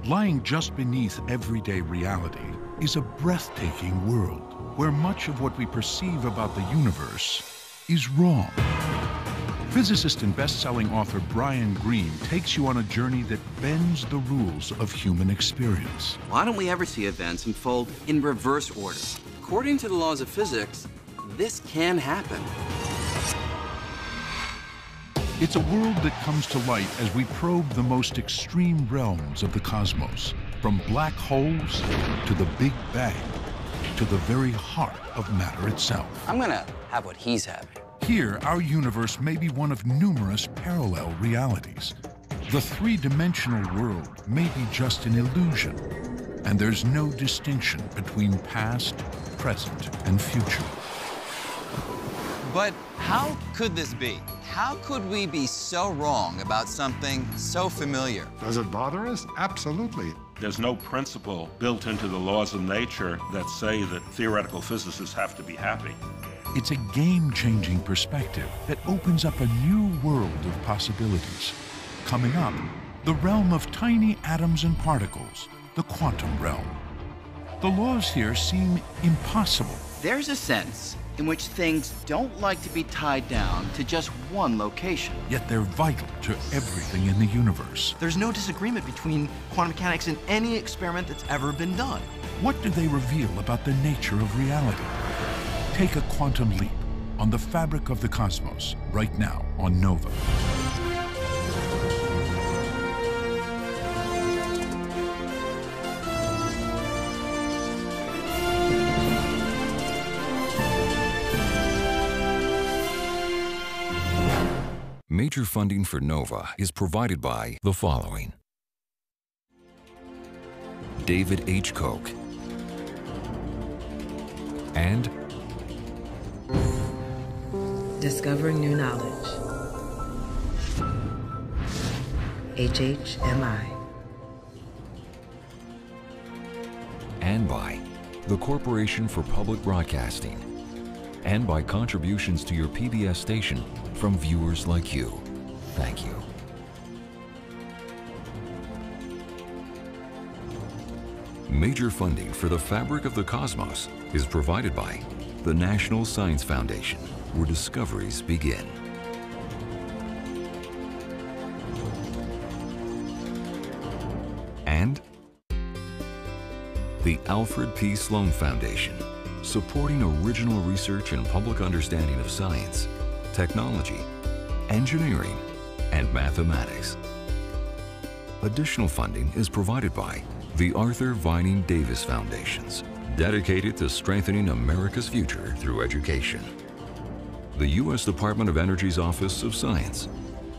Lying just beneath everyday reality is a breathtaking world where much of what we perceive about the universe is wrong. Physicist and best-selling author Brian Greene takes you on a journey that bends the rules of human experience. Why don't we ever see events unfold in reverse order? According to the laws of physics, this can happen. It's a world that comes to light as we probe the most extreme realms of the cosmos, from black holes to the Big Bang, to the very heart of matter itself. I'm gonna have what he's having. Here, our universe may be one of numerous parallel realities. The three-dimensional world may be just an illusion, and there's no distinction between past, present, and future. But how could this be? How could we be so wrong about something so familiar? Does it bother us? Absolutely. There's no principle built into the laws of nature that say that theoretical physicists have to be happy. It's a game-changing perspective that opens up a new world of possibilities. Coming up, the realm of tiny atoms and particles, the quantum realm. The laws here seem impossible. There's a sense in which things don't like to be tied down to just one location. Yet they're vital to everything in the universe. There's no disagreement between quantum mechanics and any experiment that's ever been done. What do they reveal about the nature of reality? Take a quantum leap on the fabric of the cosmos right now on Nova. Major funding for NOVA is provided by the following: David H. Koch and Discovering New Knowledge. HHMI. and by the Corporation for Public Broadcasting, and by contributions to your PBS station from viewers like you. Thank you. Major funding for the fabric of the cosmos is provided by the National Science Foundation, where discoveries begin. And the Alfred P. Sloan Foundation, supporting original research and public understanding of science, technology, engineering, and mathematics. Additional funding is provided by the Arthur Vining Davis Foundations, dedicated to strengthening America's future through education. The U.S. Department of Energy's Office of Science,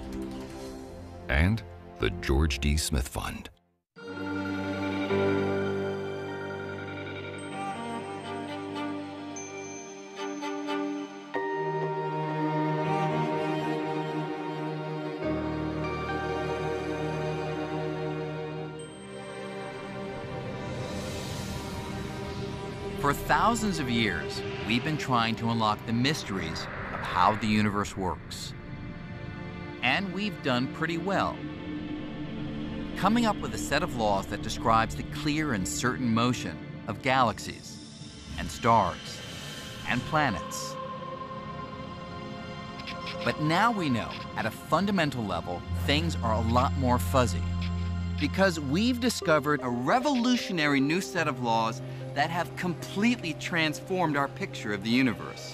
and the George D. Smith Fund. For thousands of years, we've been trying to unlock the mysteries of how the universe works. And we've done pretty well, coming up with a set of laws that describes the clear and certain motion of galaxies and stars and planets. But now we know, at a fundamental level, things are a lot more fuzzy, because we've discovered a revolutionary new set of laws that have completely transformed our picture of the universe.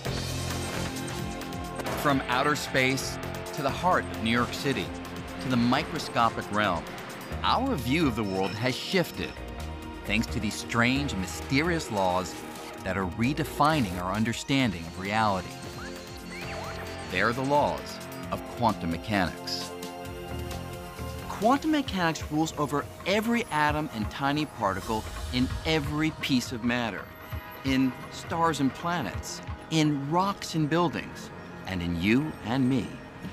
From outer space to the heart of New York City to the microscopic realm, our view of the world has shifted thanks to these strange and mysterious laws that are redefining our understanding of reality. They're the laws of quantum mechanics. Quantum mechanics rules over every atom and tiny particle in every piece of matter, in stars and planets, in rocks and buildings, and in you and me.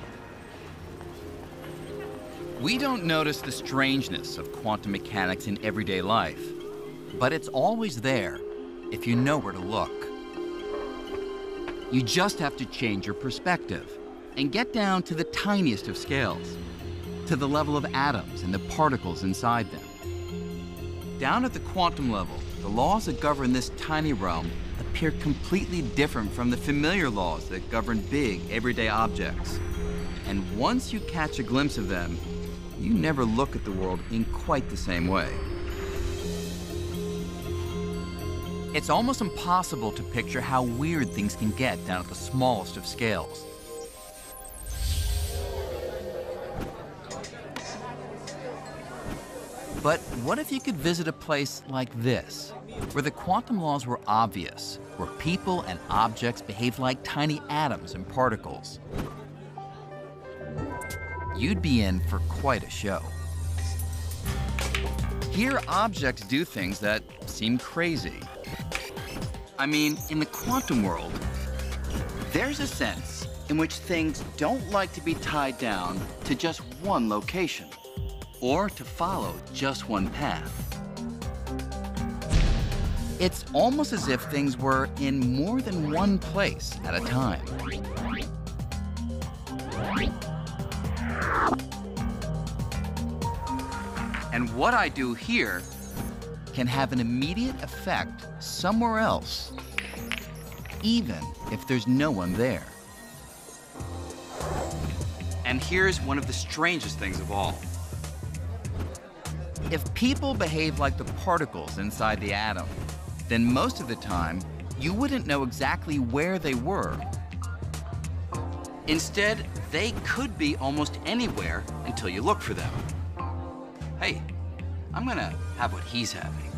We don't notice the strangeness of quantum mechanics in everyday life, but it's always there if you know where to look. You just have to change your perspective and get down to the tiniest of scales, to the level of atoms and the particles inside them. Down at the quantum level, the laws that govern this tiny realm appear completely different from the familiar laws that govern big, everyday objects. And once you catch a glimpse of them, you never look at the world in quite the same way. It's almost impossible to picture how weird things can get down at the smallest of scales. But what if you could visit a place like this, where the quantum laws were obvious, where people and objects behaved like tiny atoms and particles? You'd be in for quite a show. Here, objects do things that seem crazy. I mean, in the quantum world, there's a sense in which things don't like to be tied down to just one location, or to follow just one path. It's almost as if things were in more than one place at a time. And what I do here can have an immediate effect somewhere else, even if there's no one there. And here's one of the strangest things of all. If people behave like the particles inside the atom, then most of the time, you wouldn't know exactly where they were. Instead, they could be almost anywhere until you look for them. Hey, I'm gonna have what he's having.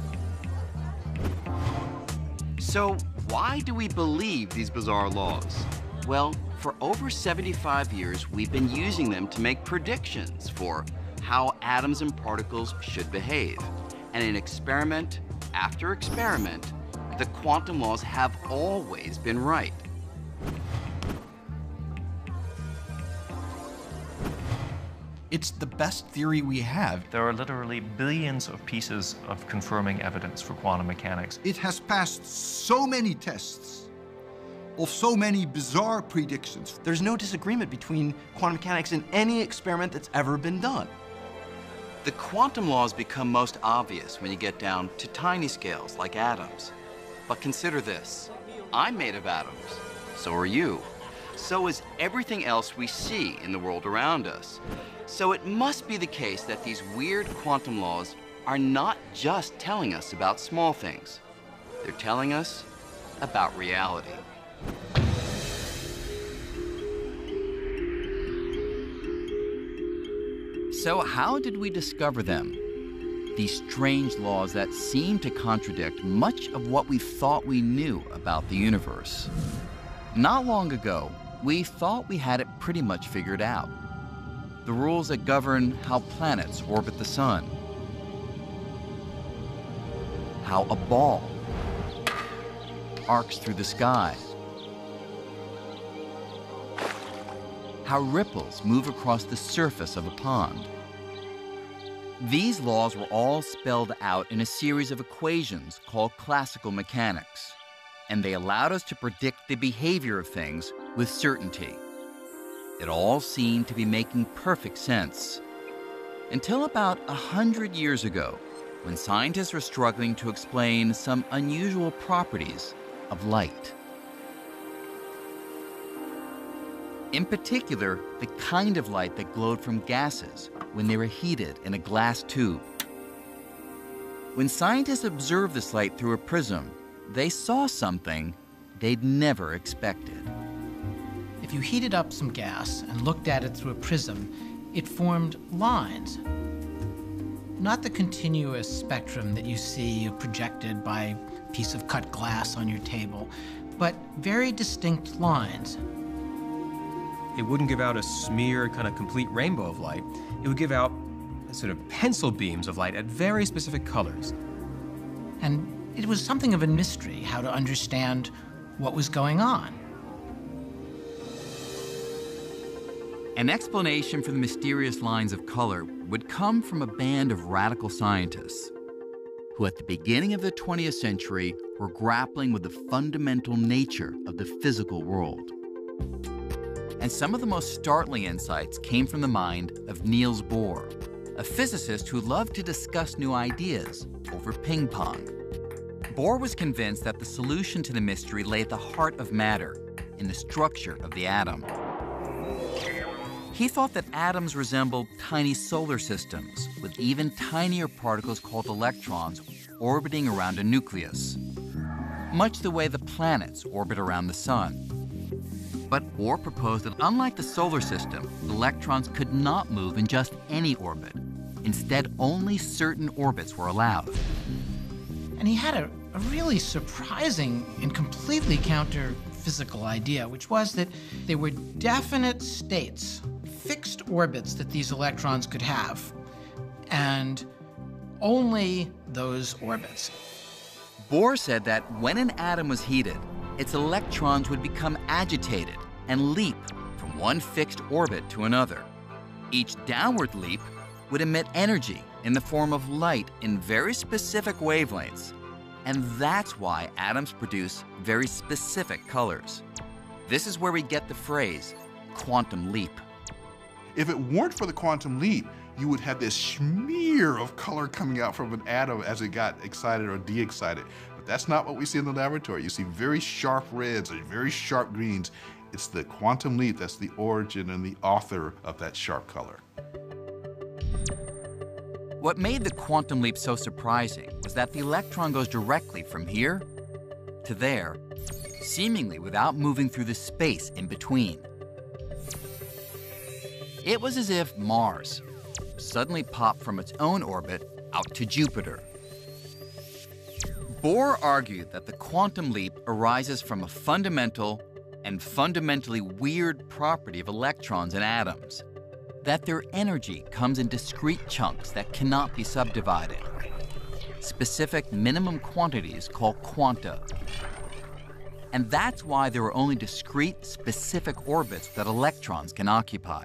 So why do we believe these bizarre laws? Well, for over 75 years, we've been using them to make predictions for how atoms and particles should behave. And in experiment after experiment, the quantum laws have always been right. It's the best theory we have. There are literally billions of pieces of confirming evidence for quantum mechanics. It has passed so many tests of so many bizarre predictions. There's no disagreement between quantum mechanics and any experiment that's ever been done. The quantum laws become most obvious when you get down to tiny scales like atoms. But consider this, I'm made of atoms, so are you. So is everything else we see in the world around us. So it must be the case that these weird quantum laws are not just telling us about small things. They're telling us about reality. So how did we discover them? These strange laws that seem to contradict much of what we thought we knew about the universe. Not long ago, we thought we had it pretty much figured out. The rules that govern how planets orbit the sun, how a ball arcs through the sky, how ripples move across the surface of a pond. These laws were all spelled out in a series of equations called classical mechanics, and they allowed us to predict the behavior of things with certainty. It all seemed to be making perfect sense, until about 100 years ago, when scientists were struggling to explain some unusual properties of light. In particular, the kind of light that glowed from gases when they were heated in a glass tube. When scientists observed this light through a prism, they saw something they'd never expected. If you heated up some gas and looked at it through a prism, it formed lines. Not the continuous spectrum that you see projected by a piece of cut glass on your table, but very distinct lines. It wouldn't give out a smeared, kind of complete rainbow of light. It would give out sort of pencil beams of light at very specific colors. And it was something of a mystery how to understand what was going on. An explanation for the mysterious lines of color would come from a band of radical scientists who at the beginning of the 20th century were grappling with the fundamental nature of the physical world. And some of the most startling insights came from the mind of Niels Bohr, a physicist who loved to discuss new ideas over ping pong. Bohr was convinced that the solution to the mystery lay at the heart of matter, in the structure of the atom. He thought that atoms resembled tiny solar systems, with even tinier particles called electrons orbiting around a nucleus, much the way the planets orbit around the sun. But Bohr proposed that unlike the solar system, electrons could not move in just any orbit. Instead, only certain orbits were allowed. And he had a really surprising and completely counter-physical idea, which was that there were definite states, fixed orbits that these electrons could have, and only those orbits. Bohr said that when an atom was heated, its electrons would become agitated and leap from one fixed orbit to another. Each downward leap would emit energy in the form of light in very specific wavelengths, and that's why atoms produce very specific colors. This is where we get the phrase quantum leap. If it weren't for the quantum leap, you would have this smear of color coming out from an atom as it got excited or de-excited. But that's not what we see in the laboratory. You see very sharp reds and very sharp greens. It's the quantum leap that's the origin and the author of that sharp color. What made the quantum leap so surprising was that the electron goes directly from here to there, seemingly without moving through the space in between. It was as if Mars suddenly popped from its own orbit out to Jupiter. Bohr argued that the quantum leap arises from a fundamental and fundamentally weird property of electrons and atoms, that their energy comes in discrete chunks that cannot be subdivided, specific minimum quantities called quanta. And that's why there are only discrete, specific orbits that electrons can occupy.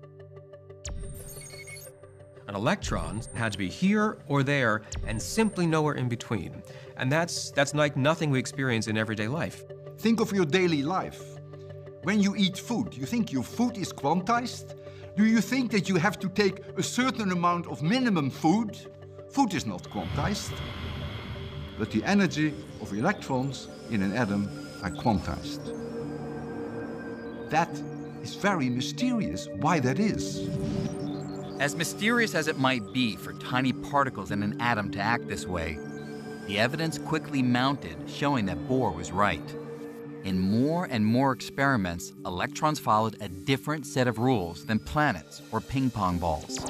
An electron had to be here or there and simply nowhere in between. And that's like nothing we experience in everyday life. Think of your daily life. When you eat food, you think your food is quantized? Do you think that you have to take a certain amount of minimum food? Food is not quantized. But the energy of electrons in an atom are quantized. That is very mysterious, why that is. As mysterious as it might be for tiny particles in an atom to act this way, the evidence quickly mounted showing that Bohr was right. In more and more experiments, electrons followed a different set of rules than planets or ping pong balls.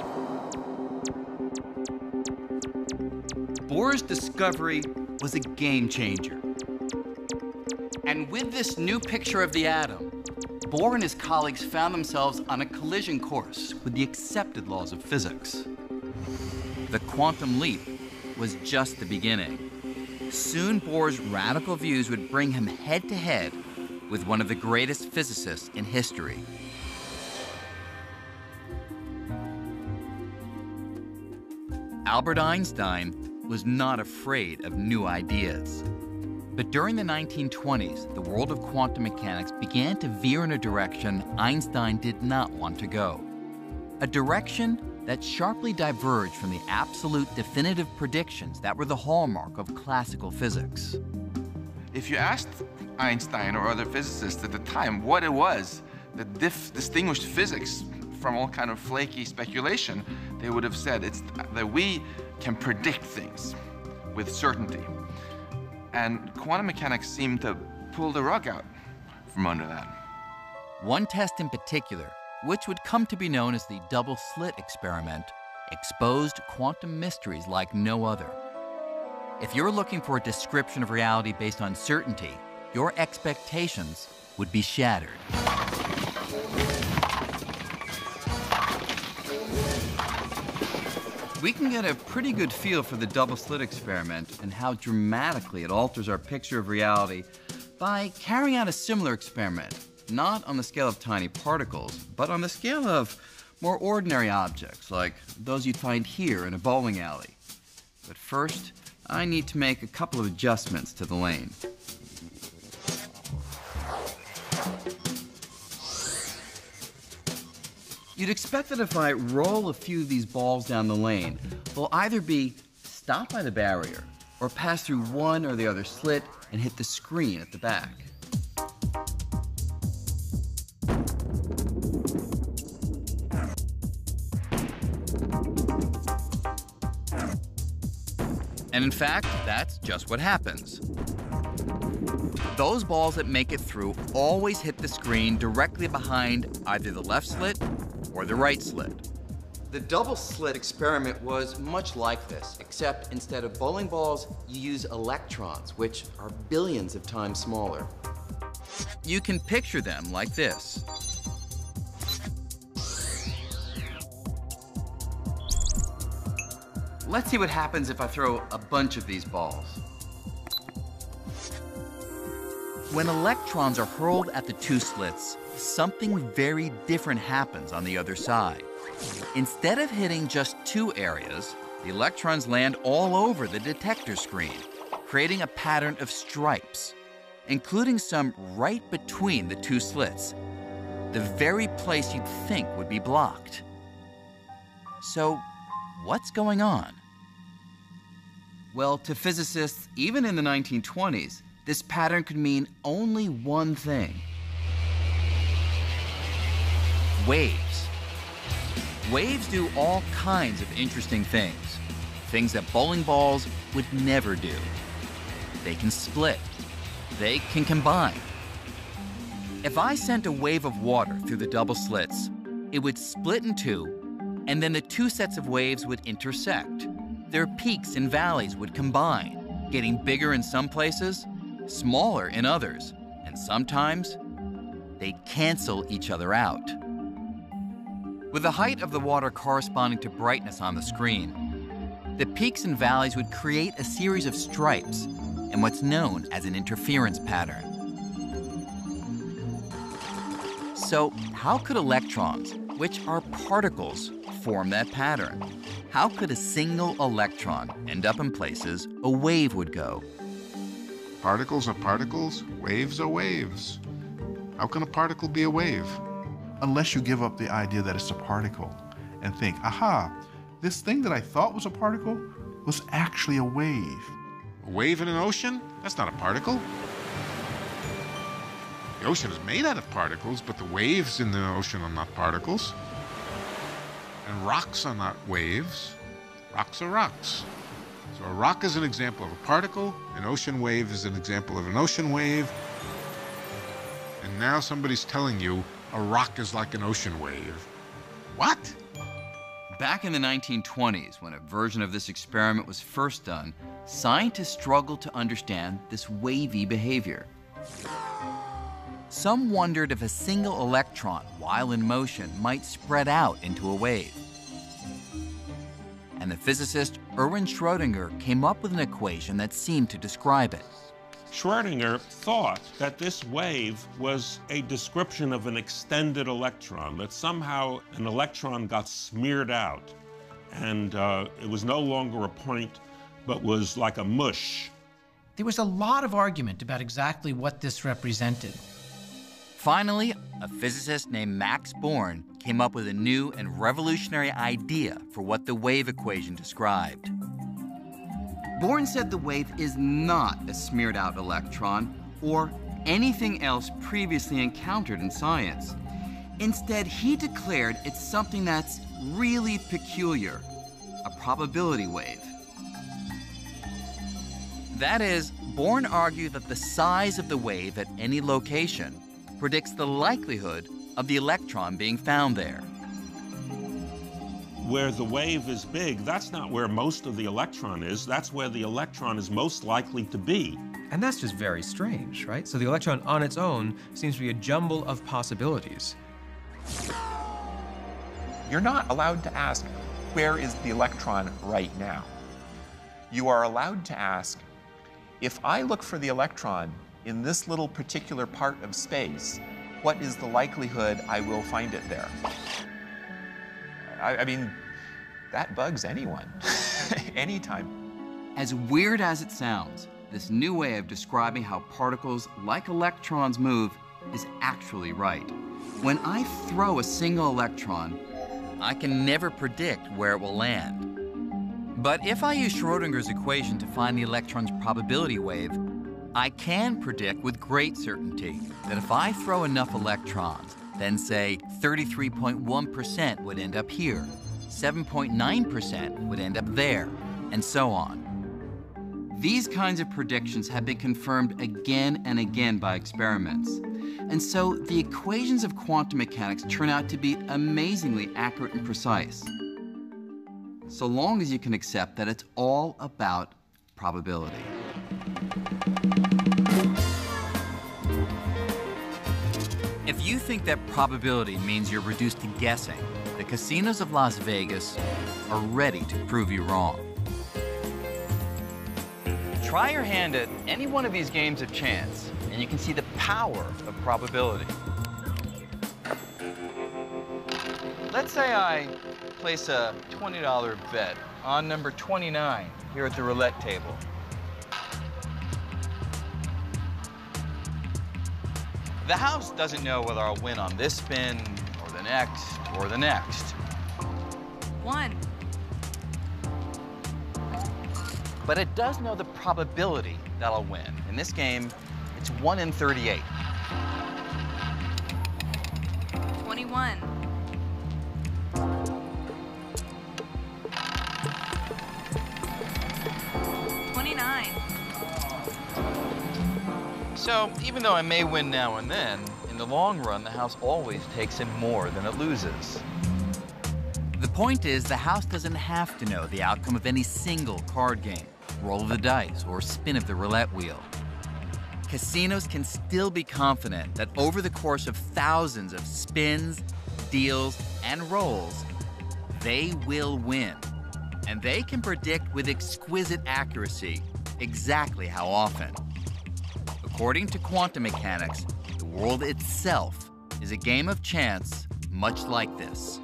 Bohr's discovery was a game changer. And with this new picture of the atom, Bohr and his colleagues found themselves on a collision course with the accepted laws of physics. The quantum leap was just the beginning. Soon, Bohr's radical views would bring him head-to-head with one of the greatest physicists in history. Albert Einstein was not afraid of new ideas. But during the 1920s, the world of quantum mechanics began to veer in a direction Einstein did not want to go. A direction that sharply diverged from the absolute definitive predictions that were the hallmark of classical physics. If you asked Einstein or other physicists at the time what it was that distinguished physics from all kind of flaky speculation, they would have said it's that we can predict things with certainty. And quantum mechanics seemed to pull the rug out from under that. One test in particular, which would come to be known as the double-slit experiment, exposed quantum mysteries like no other. If you're looking for a description of reality based on certainty, your expectations would be shattered. We can get a pretty good feel for the double-slit experiment and how dramatically it alters our picture of reality by carrying out a similar experiment, not on the scale of tiny particles, but on the scale of more ordinary objects, like those you'd find here in a bowling alley. But first, I need to make a couple of adjustments to the lane. You'd expect that if I roll a few of these balls down the lane, they'll either be stopped by the barrier or pass through one or the other slit and hit the screen at the back. And in fact, that's just what happens. Those balls that make it through always hit the screen directly behind either the left slit or the right slit. The double slit experiment was much like this, except instead of bowling balls, you use electrons, which are billions of times smaller. You can picture them like this. Let's see what happens if I throw a bunch of these balls. When electrons are hurled at the two slits, something very different happens on the other side. Instead of hitting just two areas, the electrons land all over the detector screen, creating a pattern of stripes, including some right between the two slits, the very place you'd think would be blocked. So, what's going on? Well, to physicists, even in the 1920s, this pattern could mean only one thing: waves. Waves do all kinds of interesting things that bowling balls would never do. They can split. They can combine. If I sent a wave of water through the double slits, it would split in two, and then the two sets of waves would intersect. Their peaks and valleys would combine, getting bigger in some places, smaller in others, and sometimes they'd cancel each other out. With the height of the water corresponding to brightness on the screen, the peaks and valleys would create a series of stripes and what's known as an interference pattern. So, how could electrons, which are particles, form that pattern? How could a single electron end up in places a wave would go? Particles are particles, waves are waves. How can a particle be a wave? Unless you give up the idea that it's a particle and think, aha, this thing that I thought was a particle was actually a wave. A wave in an ocean? That's not a particle. The ocean is made out of particles, but the waves in the ocean are not particles. And rocks are not waves. Rocks are rocks. So a rock is an example of a particle, an ocean wave is an example of an ocean wave, and now somebody's telling you a rock is like an ocean wave. What? Back in the 1920s, when a version of this experiment was first done, scientists struggled to understand this wavy behavior. Some wondered if a single electron, while in motion, might spread out into a wave. And the physicist Erwin Schrödinger came up with an equation that seemed to describe it. Schrödinger thought that this wave was a description of an extended electron, that somehow an electron got smeared out, and it was no longer a point, but was like a mush. There was a lot of argument about exactly what this represented. Finally, a physicist named Max Born came up with a new and revolutionary idea for what the wave equation described. Born said the wave is not a smeared out electron or anything else previously encountered in science. Instead, he declared it's something that's really peculiar, a probability wave. That is, Born argued that the size of the wave at any location predicts the likelihood of the electron being found there. Where the wave is big, that's not where most of the electron is. That's where the electron is most likely to be. And that's just very strange, right? So the electron on its own seems to be a jumble of possibilities. You're not allowed to ask, where is the electron right now? You are allowed to ask, if I look for the electron in this little particular part of space, what is the likelihood I will find it there? I mean, that bugs anyone, anytime. As weird as it sounds, this new way of describing how particles like electrons move is actually right. When I throw a single electron, I can never predict where it will land. But if I use Schrödinger's equation to find the electron's probability wave, I can predict with great certainty that if I throw enough electrons, then say 33.1% would end up here, 7.9% would end up there, and so on. These kinds of predictions have been confirmed again and again by experiments. And so the equations of quantum mechanics turn out to be amazingly accurate and precise, so long as you can accept that it's all about probability. If you think that probability means you're reduced to guessing, the casinos of Las Vegas are ready to prove you wrong. Try your hand at any one of these games of chance, and you can see the power of probability. Let's say I place a $20 bet on number 29 here at the roulette table. The house doesn't know whether I'll win on this spin, or the next, or the next. 1. But it does know the probability that I'll win. In this game, it's 1 in 38. 21. 29. So even though I may win now and then, in the long run, the house always takes in more than it loses. The point is, the house doesn't have to know the outcome of any single card game, roll of the dice, or spin of the roulette wheel. Casinos can still be confident that over the course of thousands of spins, deals, and rolls, they will win. And they can predict with exquisite accuracy exactly how often. According to quantum mechanics, the world itself is a game of chance, much like this.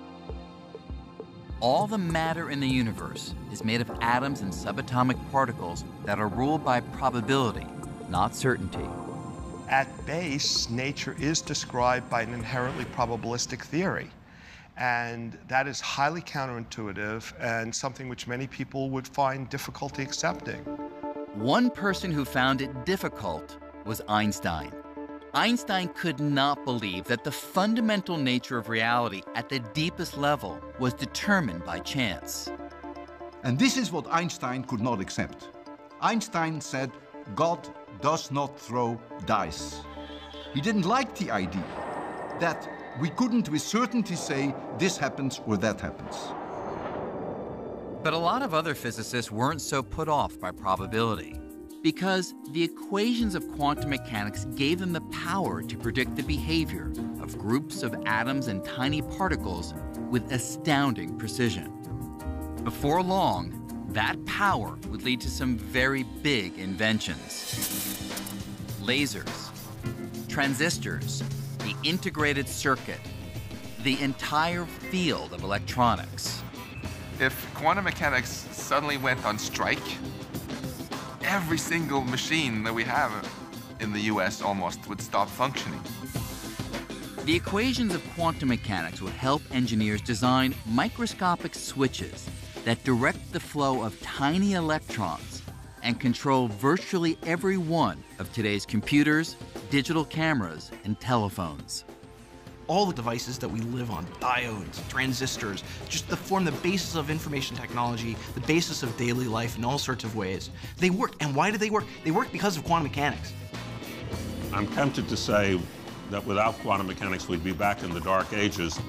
All the matter in the universe is made of atoms and subatomic particles that are ruled by probability, not certainty. At base, nature is described by an inherently probabilistic theory. And that is highly counterintuitive and something which many people would find difficulty accepting. One person who found it difficult was Einstein. Einstein could not believe that the fundamental nature of reality at the deepest level was determined by chance. And this is what Einstein could not accept. Einstein said, God does not throw dice. He didn't like the idea that we couldn't with certainty say this happens or that happens. But a lot of other physicists weren't so put off by probability, because the equations of quantum mechanics gave them the power to predict the behavior of groups of atoms and tiny particles with astounding precision. Before long, that power would lead to some very big inventions. Lasers, transistors, the integrated circuit, the entire field of electronics. If quantum mechanics suddenly went on strike, every single machine that we have in the US almost would stop functioning. The equations of quantum mechanics would help engineers design microscopic switches that direct the flow of tiny electrons and control virtually every one of today's computers, digital cameras, and telephones. All the devices that we live on, diodes, transistors, just form the basis of information technology, the basis of daily life in all sorts of ways. They work. And why do they work? They work because of quantum mechanics. I'm tempted to say that without quantum mechanics, we'd be back in the dark ages.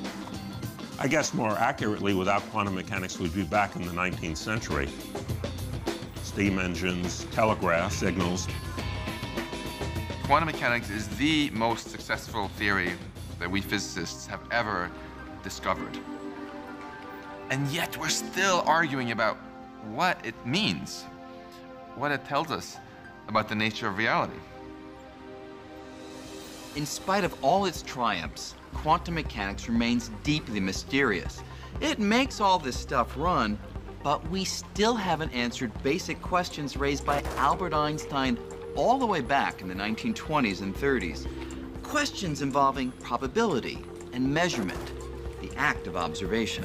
I guess more accurately, without quantum mechanics, we'd be back in the 19th century. Steam engines, telegraph signals. Quantum mechanics is the most successful theory that we physicists have ever discovered. And yet we're still arguing about what it means, what it tells us about the nature of reality. In spite of all its triumphs, quantum mechanics remains deeply mysterious. It makes all this stuff run, but we still haven't answered basic questions raised by Albert Einstein all the way back in the 1920s and 30s. questions involving probability and measurement, the act of observation.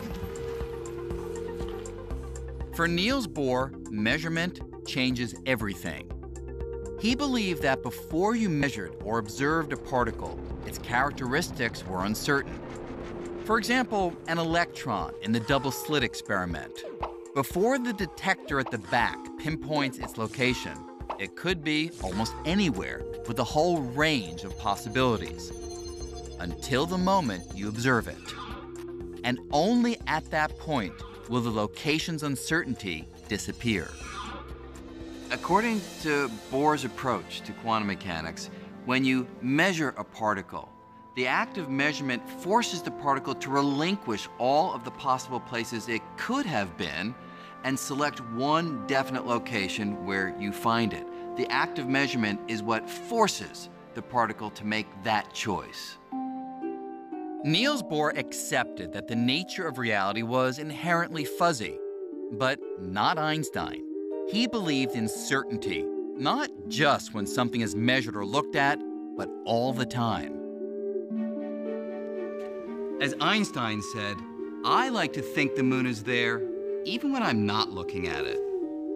For Niels Bohr, measurement changes everything. He believed that before you measured or observed a particle, its characteristics were uncertain. For example, an electron in the double-slit experiment. Before the detector at the back pinpoints its location, it could be almost anywhere with a whole range of possibilities, until the moment you observe it. And only at that point will the location's uncertainty disappear. According to Bohr's approach to quantum mechanics, when you measure a particle, the act of measurement forces the particle to relinquish all of the possible places it could have been and select one definite location where you find it. The act of measurement is what forces the particle to make that choice. Niels Bohr accepted that the nature of reality was inherently fuzzy, but not Einstein. He believed in certainty, not just when something is measured or looked at, but all the time. As Einstein said, I like to think the moon is there, even when I'm not looking at it.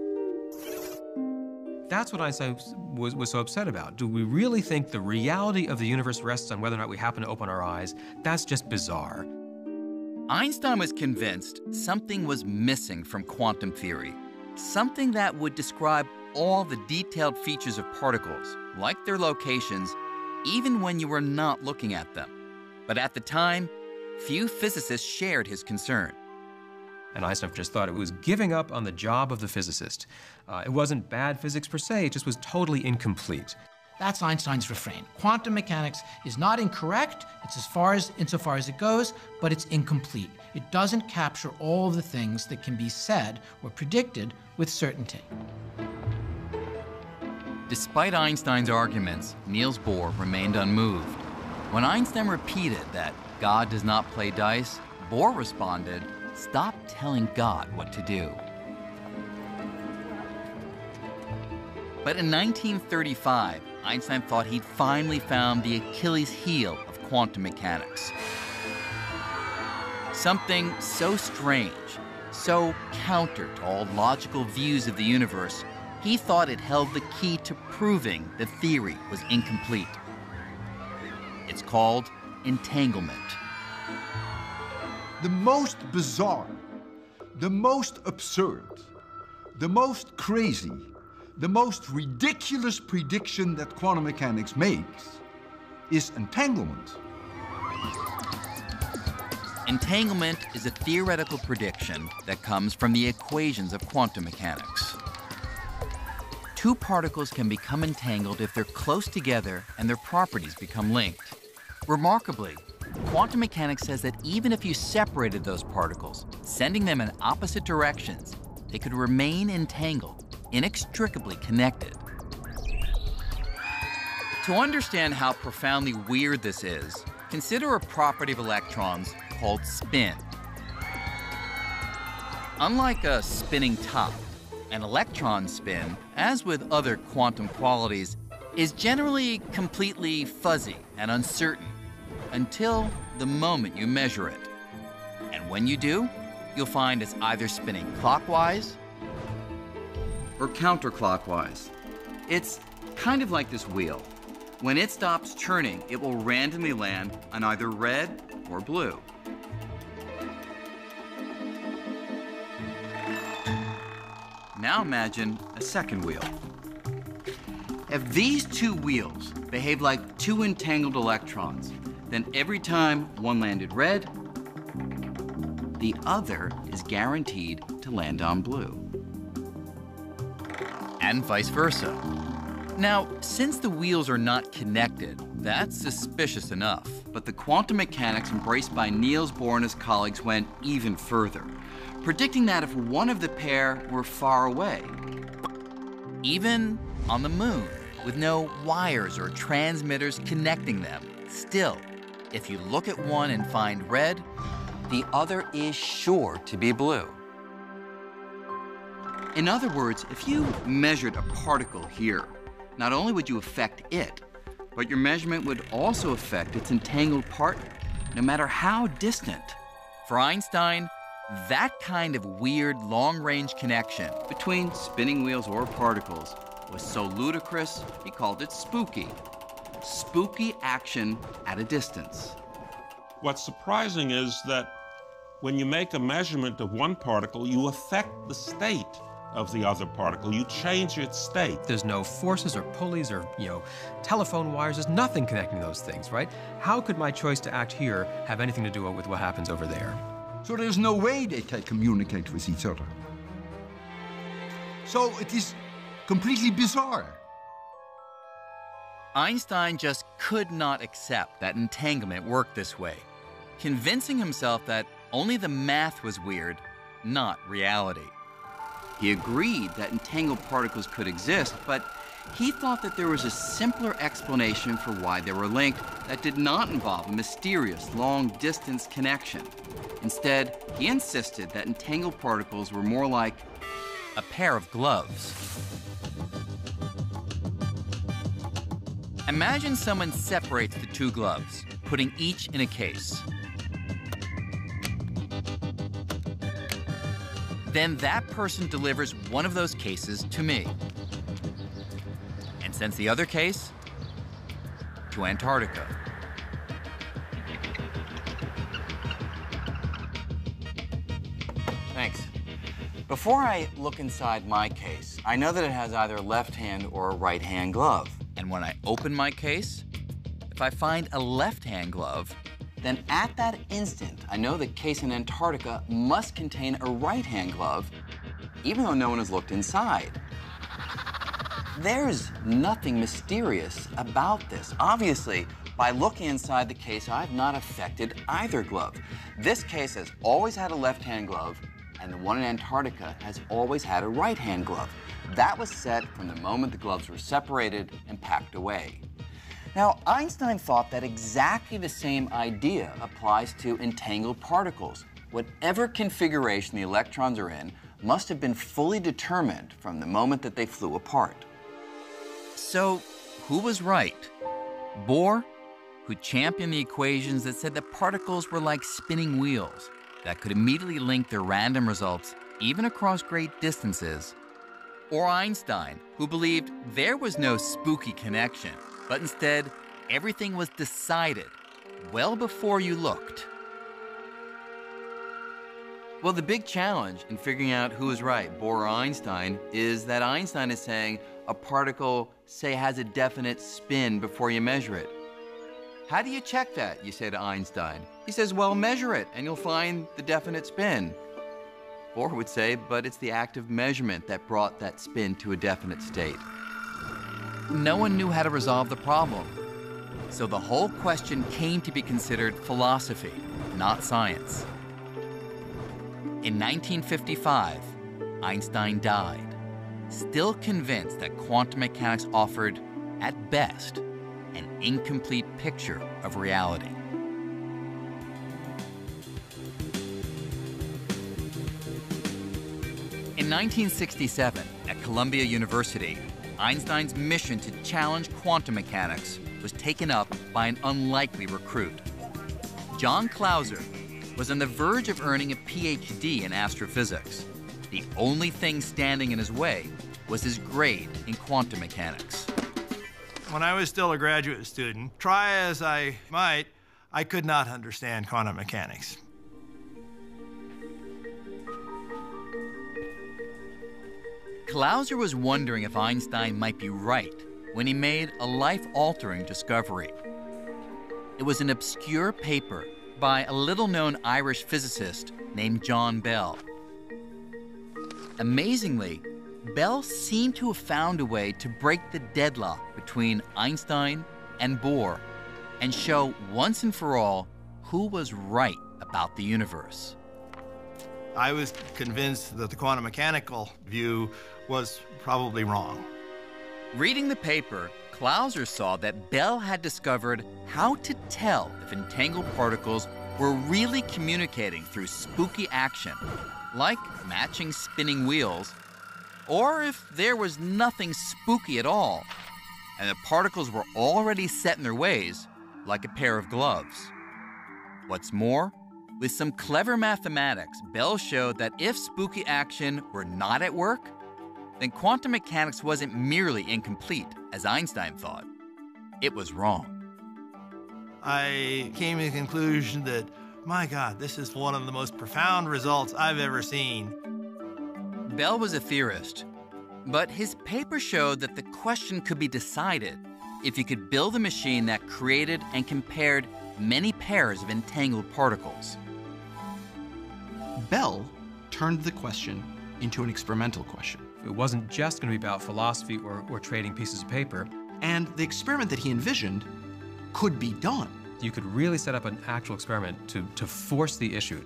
That's what Einstein was so upset about. Do we really think the reality of the universe rests on whether or not we happen to open our eyes? That's just bizarre. Einstein was convinced something was missing from quantum theory, something that would describe all the detailed features of particles, like their locations, even when you were not looking at them. But at the time, few physicists shared his concern. And Einstein just thought it was giving up on the job of the physicist. It wasn't bad physics per se, it just was totally incomplete. That's Einstein's refrain. Quantum mechanics is not incorrect, it's insofar as it goes, but it's incomplete. It doesn't capture all of the things that can be said or predicted with certainty. Despite Einstein's arguments, Niels Bohr remained unmoved. When Einstein repeated that God does not play dice, Bohr responded, "Stop telling God what to do." But in 1935, Einstein thought he'd finally found the Achilles heel of quantum mechanics. Something so strange, so counter to all logical views of the universe, he thought it held the key to proving the theory was incomplete. It's called entanglement. The most bizarre, the most absurd, the most crazy, the most ridiculous prediction that quantum mechanics makes is entanglement. Entanglement is a theoretical prediction that comes from the equations of quantum mechanics. Two particles can become entangled if they're close together and their properties become linked. Remarkably, quantum mechanics says that even if you separated those particles, sending them in opposite directions, they could remain entangled, inextricably connected. To understand how profoundly weird this is, consider a property of electrons called spin. Unlike a spinning top, an electron spin, as with other quantum qualities, is generally completely fuzzy and uncertain until the moment you measure it. And when you do, you'll find it's either spinning clockwise or counterclockwise. It's kind of like this wheel. When it stops turning, it will randomly land on either red or blue. Now imagine a second wheel. If these two wheels behave like two entangled electrons, then every time one landed red, the other is guaranteed to land on blue. And vice versa. Now, since the wheels are not connected, that's suspicious enough. But the quantum mechanics embraced by Niels Bohr and his colleagues went even further, predicting that if one of the pair were far away, even on the moon, with no wires or transmitters connecting them, still, if you look at one and find red, the other is sure to be blue. In other words, if you measured a particle here, not only would you affect it, but your measurement would also affect its entangled partner, no matter how distant. For Einstein, that kind of weird long-range connection between spinning wheels or particles was so ludicrous, he called it spooky. Spooky action at a distance. What's surprising is that when you make a measurement of one particle, you affect the state of the other particle. You change its state. There's no forces or pulleys or, telephone wires. There's nothing connecting those things, right? How could my choice to act here have anything to do with what happens over there? So there's no way they can communicate with each other. So it is completely bizarre. Einstein just could not accept that entanglement worked this way, convincing himself that only the math was weird, not reality. He agreed that entangled particles could exist, but he thought that there was a simpler explanation for why they were linked that did not involve a mysterious long-distance connection. Instead, he insisted that entangled particles were more like a pair of gloves. Imagine someone separates the two gloves, putting each in a case. Then that person delivers one of those cases to me, and sends the other case to Antarctica. Thanks. Before I look inside my case, I know that it has either a left hand or a right hand glove. And when I open my case, if I find a left hand glove, then at that instant, I know the case in Antarctica must contain a right-hand glove, even though no one has looked inside. There's nothing mysterious about this. Obviously, by looking inside the case, I've not affected either glove. This case has always had a left-hand glove, and the one in Antarctica has always had a right-hand glove. That was set from the moment the gloves were separated and packed away. Now, Einstein thought that exactly the same idea applies to entangled particles. Whatever configuration the electrons are in must have been fully determined from the moment that they flew apart. So, who was right? Bohr, who championed the equations that said that particles were like spinning wheels that could immediately link their random results even across great distances, or Einstein, who believed there was no spooky connection, but instead, everything was decided well before you looked. Well, the big challenge in figuring out who is right, Bohr or Einstein, is that Einstein is saying a particle, say, has a definite spin before you measure it. How do you check that, you say to Einstein? He says, well, measure it, and you'll find the definite spin. Bohr would say, but it's the act of measurement that brought that spin to a definite state. No one knew how to resolve the problem. So the whole question came to be considered philosophy, not science. In 1955, Einstein died, still convinced that quantum mechanics offered, at best, an incomplete picture of reality. In 1967, at Columbia University, Einstein's mission to challenge quantum mechanics was taken up by an unlikely recruit. John Clauser was on the verge of earning a PhD in astrophysics. The only thing standing in his way was his grade in quantum mechanics. When I was still a graduate student, try as I might, I could not understand quantum mechanics. Clauser was wondering if Einstein might be right when he made a life-altering discovery. It was an obscure paper by a little-known Irish physicist named John Bell. Amazingly, Bell seemed to have found a way to break the deadlock between Einstein and Bohr and show once and for all who was right about the universe. I was convinced that the quantum mechanical view was probably wrong. Reading the paper, Clauser saw that Bell had discovered how to tell if entangled particles were really communicating through spooky action, like matching spinning wheels, or if there was nothing spooky at all, and the particles were already set in their ways like a pair of gloves. What's more, with some clever mathematics, Bell showed that if spooky action were not at work, then quantum mechanics wasn't merely incomplete, as Einstein thought. It was wrong. I came to the conclusion that, my God, this is one of the most profound results I've ever seen. Bell was a theorist, but his paper showed that the question could be decided if you could build a machine that created and compared many pairs of entangled particles. Bell turned the question into an experimental question. It wasn't just going to be about philosophy or trading pieces of paper. And the experiment that he envisioned could be done. You could really set up an actual experiment to force the issue.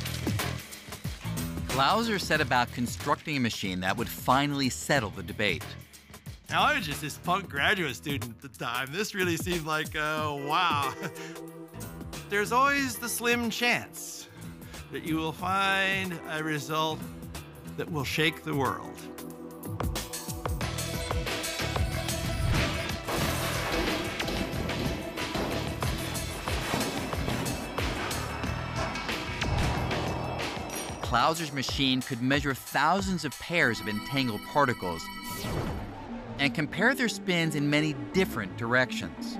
Clauser set about constructing a machine that would finally settle the debate. Now, I was just this punk graduate student at the time. This really seemed like, wow. There's always the slim chance that you will find a result that will shake the world. Clauser's machine could measure thousands of pairs of entangled particles and compare their spins in many different directions.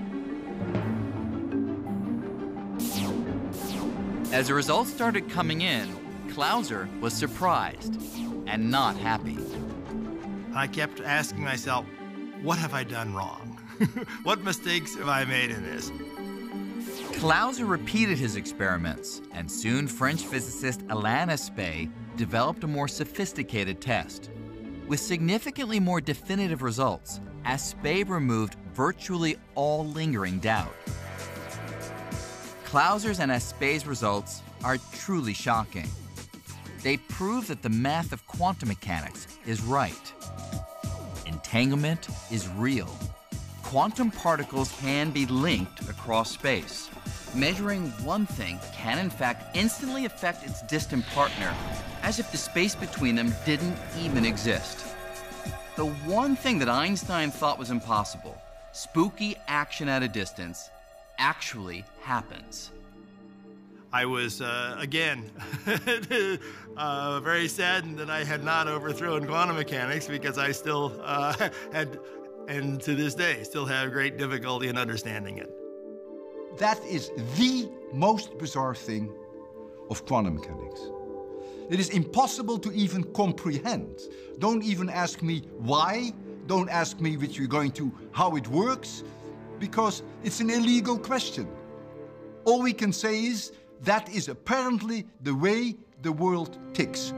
As the results started coming in, Clauser was surprised and not happy. I kept asking myself, what have I done wrong? What mistakes have I made in this? Clauser repeated his experiments, and soon French physicist Alain Aspect developed a more sophisticated test. With significantly more definitive results, Aspect removed virtually all lingering doubt. Clauser's and Aspect's results are truly shocking. They prove that the math of quantum mechanics is right. Entanglement is real. Quantum particles can be linked across space. Measuring one thing can in fact instantly affect its distant partner, as if the space between them didn't even exist. The one thing that Einstein thought was impossible, spooky action at a distance, actually happens. I was, again, very saddened that I had not overthrown quantum mechanics, because I still had, and to this day, still have great difficulty in understanding it. That is the most bizarre thing of quantum mechanics. It is impossible to even comprehend. Don't even ask me why. Don't ask me which you're going to, how it works, because it's an illegal question. All we can say is that is apparently the way the world ticks.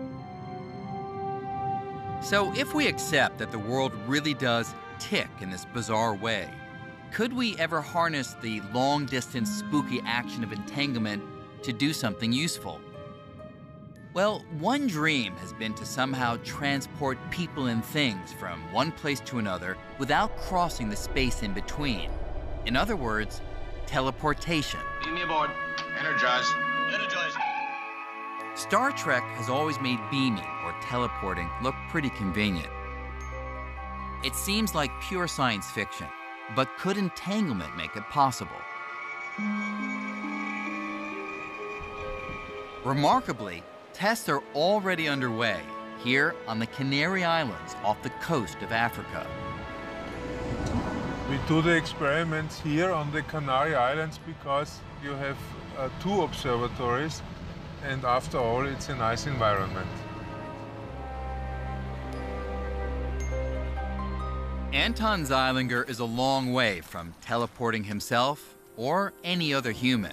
So if we accept that the world really does tick in this bizarre way, could we ever harness the long-distance spooky action of entanglement to do something useful? Well, one dream has been to somehow transport people and things from one place to another without crossing the space in between. In other words, teleportation. Lead me aboard. Energize. Energize. Star Trek has always made beaming or teleporting look pretty convenient. It seems like pure science fiction. But could entanglement make it possible? Remarkably, tests are already underway here on the Canary Islands off the coast of Africa. We do the experiments here on the Canary Islands because you have 2 observatories, and after all, it's a nice environment. Anton Zeilinger is a long way from teleporting himself or any other human.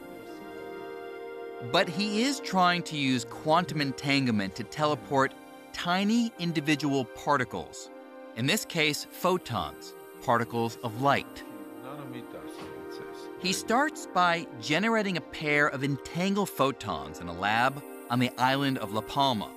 But he is trying to use quantum entanglement to teleport tiny individual particles. In this case, photons, particles of light. Nanometers, it says. He starts by generating a pair of entangled photons in a lab on the island of La Palma.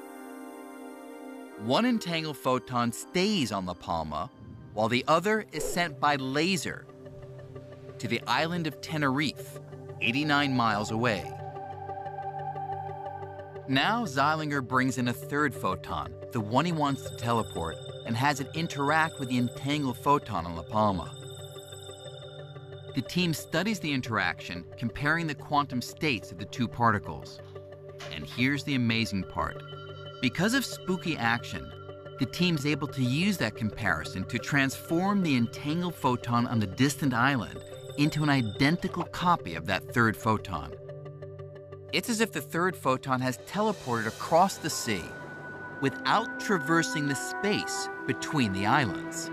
One entangled photon stays on La Palma, while the other is sent by laser to the island of Tenerife, 89 miles away. Now Zeilinger brings in a third photon, the one he wants to teleport, and has it interact with the entangled photon on La Palma. The team studies the interaction, comparing the quantum states of the two particles. And here's the amazing part. Because of spooky action, the team's able to use that comparison to transform the entangled photon on the distant island into an identical copy of that third photon. It's as if the third photon has teleported across the sea without traversing the space between the islands.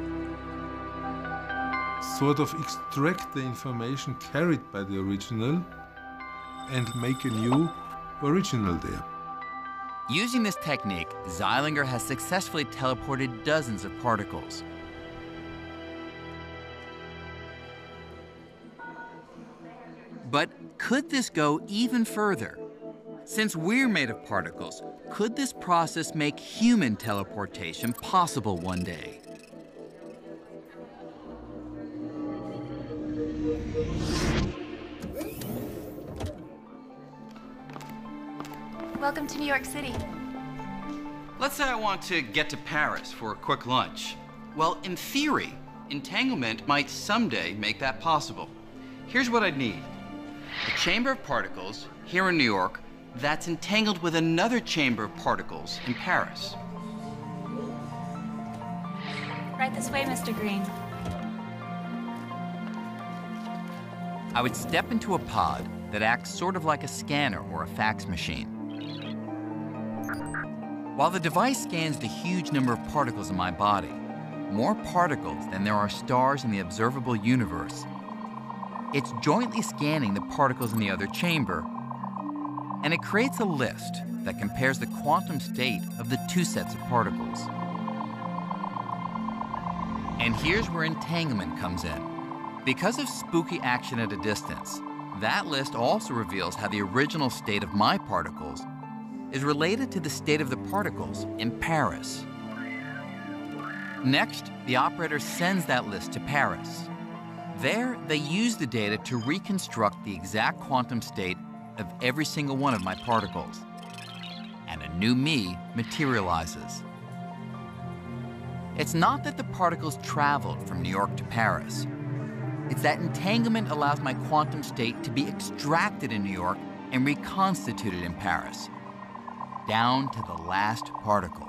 Sort of extract the information carried by the original and make a new original there. Using this technique, Zeilinger has successfully teleported dozens of particles. But could this go even further? Since we're made of particles, could this process make human teleportation possible one day? Welcome to New York City. Let's say I want to get to Paris for a quick lunch. Well, in theory, entanglement might someday make that possible. Here's what I'd need. A chamber of particles here in New York that's entangled with another chamber of particles in Paris. Right this way, Mr. Green. I would step into a pod that acts sort of like a scanner or a fax machine. While the device scans the huge number of particles in my body, more particles than there are stars in the observable universe, it's jointly scanning the particles in the other chamber, and it creates a list that compares the quantum state of the two sets of particles. And here's where entanglement comes in. Because of spooky action at a distance, that list also reveals how the original state of my particles is related to the state of the particles in Paris. Next, the operator sends that list to Paris. There, they use the data to reconstruct the exact quantum state of every single one of my particles. And a new me materializes. It's not that the particles traveled from New York to Paris. It's that entanglement allows my quantum state to be extracted in New York and reconstituted in Paris, down to the last particle.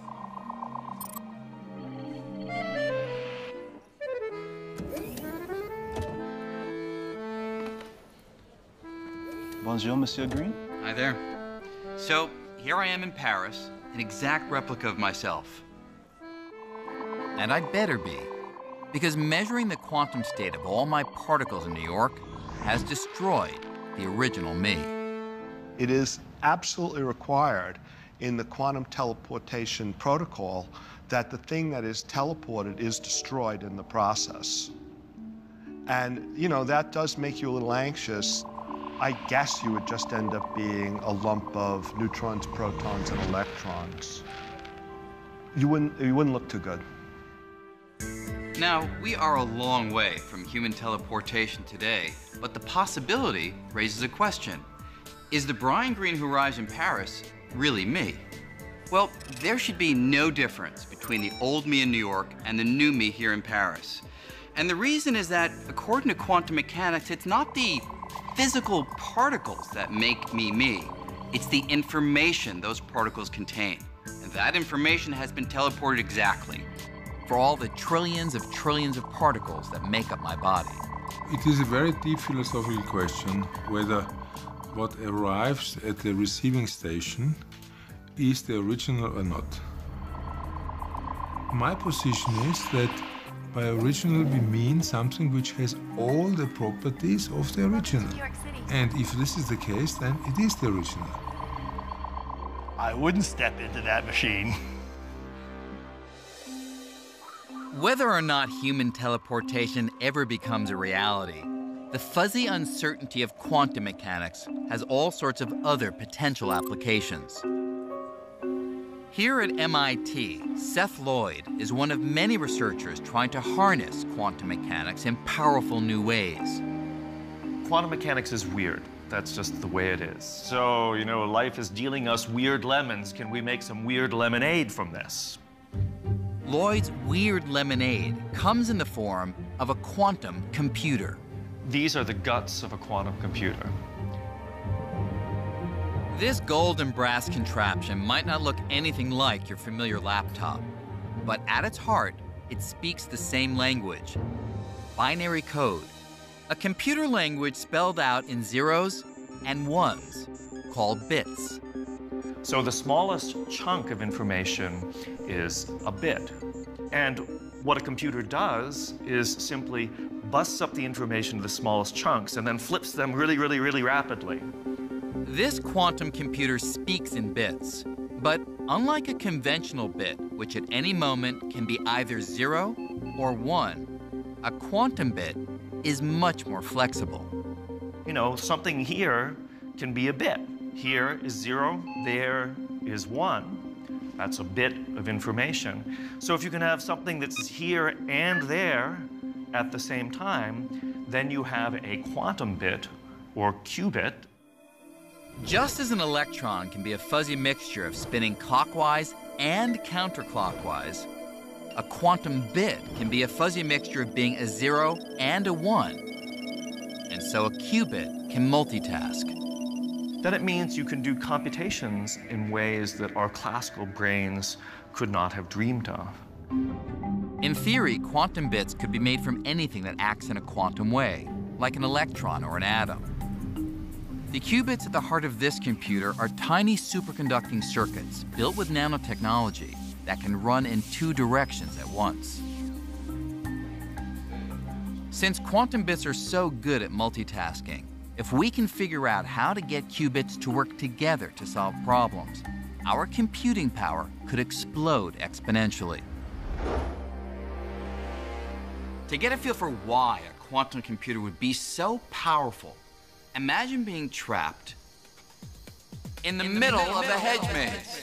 Bonjour, Monsieur Green. Hi there. So, here I am in Paris, an exact replica of myself. And I'd better be, because measuring the quantum state of all my particles in New York has destroyed the original me. It is absolutely required in the quantum teleportation protocol that the thing that is teleported is destroyed in the process. And, you know, that does make you a little anxious. I guess you would just end up being a lump of neutrons, protons, and electrons. You wouldn't look too good. Now, we are a long way from human teleportation today, but the possibility raises a question. Is the Brian Greene who arrives in Paris really me? Well, there should be no difference between the old me in New York and the new me here in Paris. And the reason is that, according to quantum mechanics, it's not the physical particles that make me me. It's the information those particles contain. And that information has been teleported exactly for all the trillions of particles that make up my body. It is a very deep philosophical question whether what arrives at the receiving station is the original or not. My position is that by original we mean something which has all the properties of the original. And if this is the case, then it is the original. I wouldn't step into that machine. Whether or not human teleportation ever becomes a reality, the fuzzy uncertainty of quantum mechanics has all sorts of other potential applications. Here at MIT, Seth Lloyd is one of many researchers trying to harness quantum mechanics in powerful new ways. Quantum mechanics is weird. That's just the way it is. So, you know, life is dealing us weird lemons. Can we make some weird lemonade from this? Lloyd's weird lemonade comes in the form of a quantum computer. These are the guts of a quantum computer. This gold and brass contraption might not look anything like your familiar laptop, but at its heart, it speaks the same language, binary code, a computer language spelled out in zeros and ones, called bits. So the smallest chunk of information is a bit. And what a computer does is simply busts up the information to the smallest chunks and then flips them really, really, really rapidly. This quantum computer speaks in bits, but unlike a conventional bit, which at any moment can be either 0 or 1, a quantum bit is much more flexible. You know, something here can be a bit. Here is 0, there is 1. That's a bit of information. So if you can have something that's here and there at the same time, then you have a quantum bit or qubit. Just as an electron can be a fuzzy mixture of spinning clockwise and counterclockwise, a quantum bit can be a fuzzy mixture of being a 0 and a 1. And so a qubit can multitask. Then it means you can do computations in ways that our classical brains could not have dreamed of. In theory, quantum bits could be made from anything that acts in a quantum way, like an electron or an atom. The qubits at the heart of this computer are tiny superconducting circuits built with nanotechnology that can run in 2 directions at once. Since quantum bits are so good at multitasking, if we can figure out how to get qubits to work together to solve problems, our computing power could explode exponentially. To get a feel for why a quantum computer would be so powerful, imagine being trapped in the middle of a hedge maze.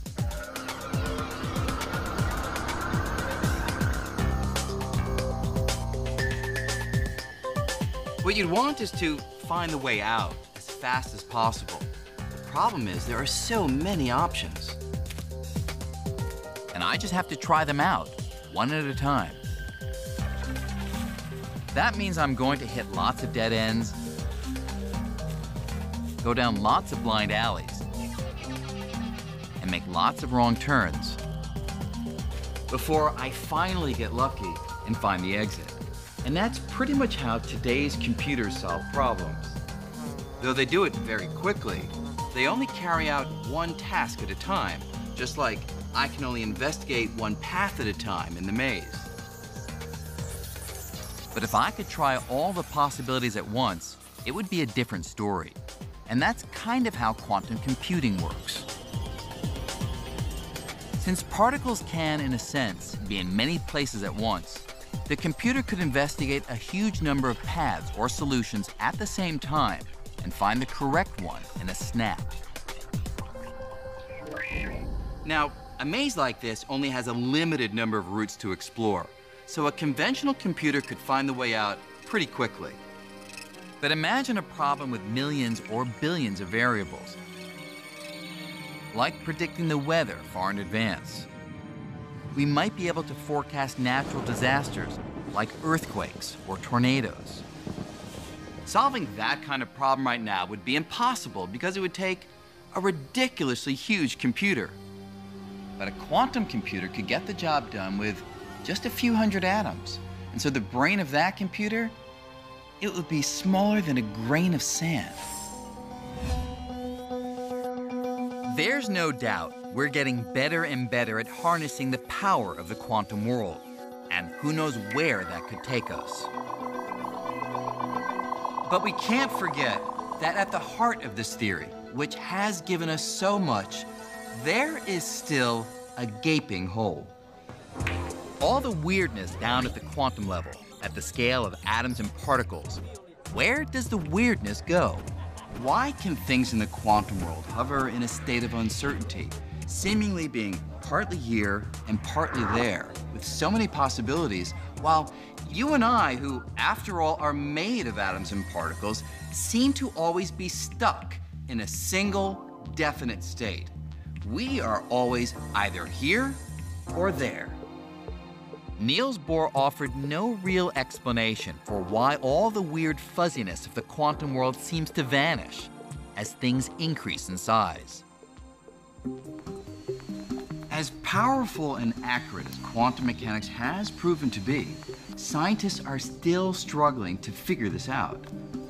What you'd want is to find the way out as fast as possible. The problem is there are so many options. And I just have to try them out, one at a time. That means I'm going to hit lots of dead ends, go down lots of blind alleys, and make lots of wrong turns before I finally get lucky and find the exit. And that's pretty much how today's computers solve problems. Though they do it very quickly, they only carry out one task at a time, just like I can only investigate one path at a time in the maze. But if I could try all the possibilities at once, it would be a different story. And that's kind of how quantum computing works. Since particles can, in a sense, be in many places at once, the computer could investigate a huge number of paths or solutions at the same time and find the correct one in a snap. Now, a maze like this only has a limited number of routes to explore, so a conventional computer could find the way out pretty quickly. But imagine a problem with millions or billions of variables, like predicting the weather far in advance. We might be able to forecast natural disasters like earthquakes or tornadoes. Solving that kind of problem right now would be impossible because it would take a ridiculously huge computer. But a quantum computer could get the job done with just a few hundred atoms. And so the brain of that computer, it would be smaller than a grain of sand. There's no doubt we're getting better and better at harnessing the power of the quantum world. And who knows where that could take us. But we can't forget that at the heart of this theory, which has given us so much, there is still a gaping hole. All the weirdness down at the quantum level, at the scale of atoms and particles, where does the weirdness go? Why can things in the quantum world hover in a state of uncertainty, seemingly being partly here and partly there, with so many possibilities, while you and I, who after all are made of atoms and particles, seem to always be stuck in a single, definite state. We are always either here or there. Niels Bohr offered no real explanation for why all the weird fuzziness of the quantum world seems to vanish as things increase in size. As powerful and accurate as quantum mechanics has proven to be, scientists are still struggling to figure this out.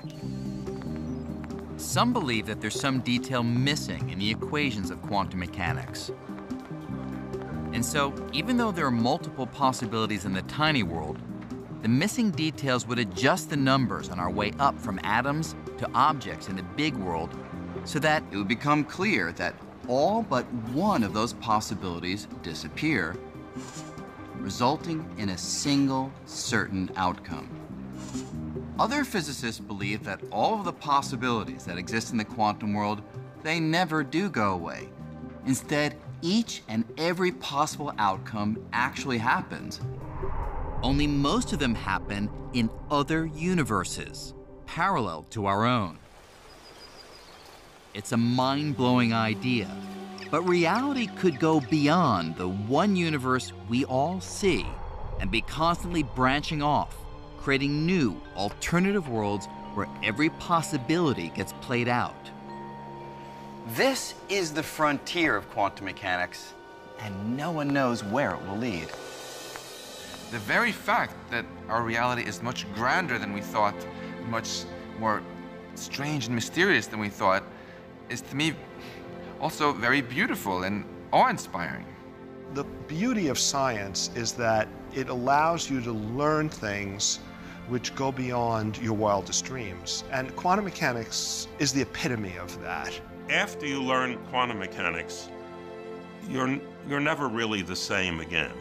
Some believe that there's some detail missing in the equations of quantum mechanics. And so, even though there are multiple possibilities in the tiny world, the missing details would adjust the numbers on our way up from atoms to objects in the big world, so that it would become clear that all but one of those possibilities disappear, resulting in a single certain outcome. Other physicists believe that all of the possibilities that exist in the quantum world, they never do go away. Instead, each and every possible outcome actually happens. Only most of them happen in other universes, parallel to our own. It's a mind-blowing idea, but reality could go beyond the one universe we all see and be constantly branching off, creating new, alternative worlds where every possibility gets played out. This is the frontier of quantum mechanics, and no one knows where it will lead. The very fact that our reality is much grander than we thought, much more strange and mysterious than we thought, is to me also very beautiful and awe-inspiring. The beauty of science is that it allows you to learn things which go beyond your wildest dreams. And quantum mechanics is the epitome of that. After you learn quantum mechanics, you're never really the same again.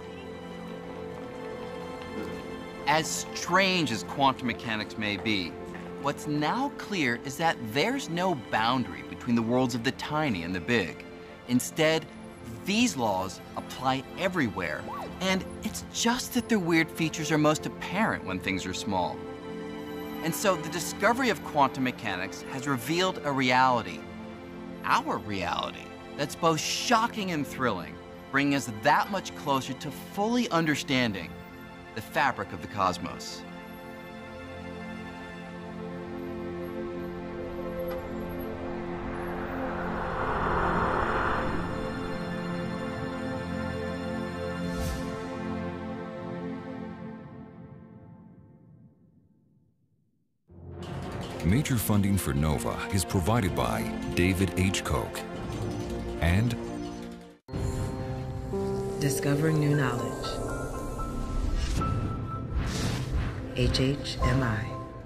As strange as quantum mechanics may be, what's now clear is that there's no boundary between the worlds of the tiny and the big. Instead, these laws apply everywhere, and it's just that their weird features are most apparent when things are small. And so the discovery of quantum mechanics has revealed a reality, our reality, that's both shocking and thrilling, bringing us that much closer to fully understanding the fabric of the cosmos. Major funding for NOVA is provided by David H. Koch and Discovering New Knowledge. HHMI.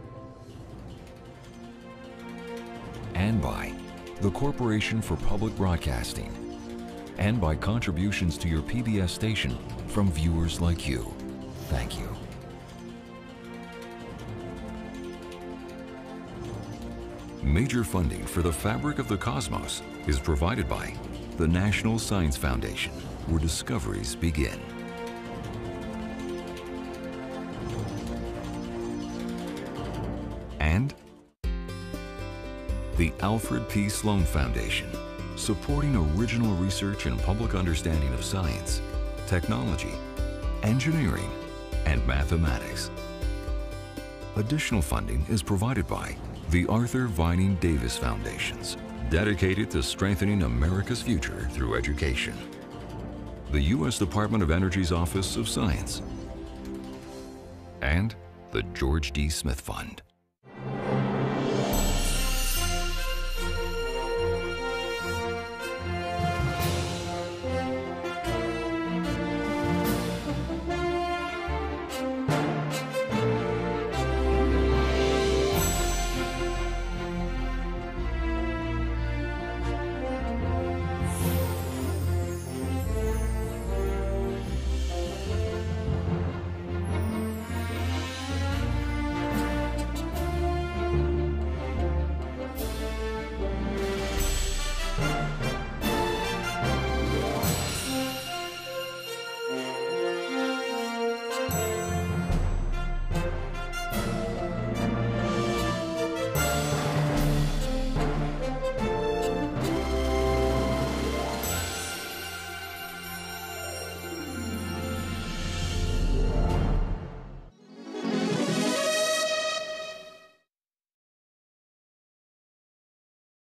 and by the Corporation for Public Broadcasting and by contributions to your PBS station from viewers like you. Thank you. Major funding for the fabric of the cosmos is provided by the National Science Foundation, where discoveries begin. And the Alfred P. Sloan Foundation, supporting original research and public understanding of science, technology, engineering, and mathematics. Additional funding is provided by the Arthur Vining Davis Foundations, dedicated to strengthening America's future through education. The U.S. Department of Energy's Office of Science, and the George D. Smith Fund.